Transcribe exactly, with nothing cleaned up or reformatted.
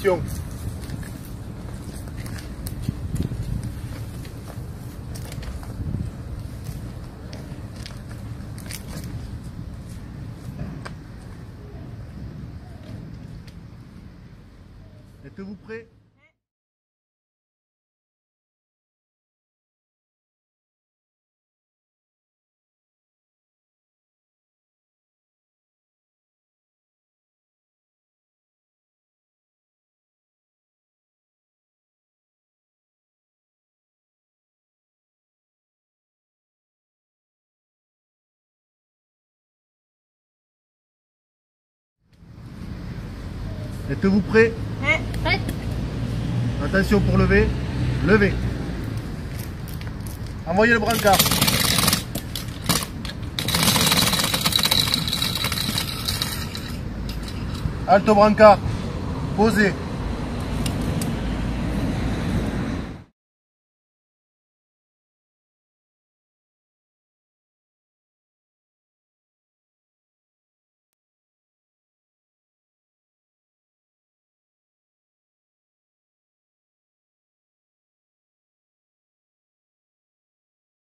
Attention. Êtes-vous prêts? Êtes-vous prêts? Ouais, prête. Attention pour lever. Levez. Envoyez le brancard. Halte au brancard. Posez.